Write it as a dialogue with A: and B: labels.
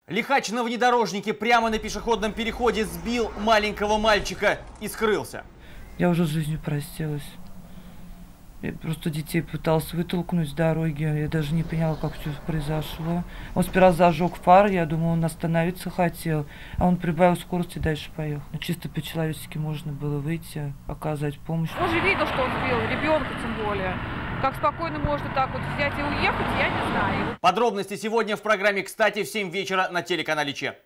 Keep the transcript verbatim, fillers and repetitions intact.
A: Лихач на внедорожнике прямо на пешеходном переходе сбил маленького мальчика и скрылся.
B: Я уже с жизнью простилась. Я просто детей пыталась вытолкнуть с дороги. Я даже не поняла, как все произошло. Он сперва зажег фар, я думала, он остановиться хотел. А он прибавил скорость и дальше поехал. Чисто по-человечески можно было выйти, оказать помощь.
C: Он же видел, что он сбил, ребенка тем более. Как спокойно можно так вот взять и уехать, я не знаю.
A: Подробности сегодня в программе «Кстати» в семь вечера на телеканале Че.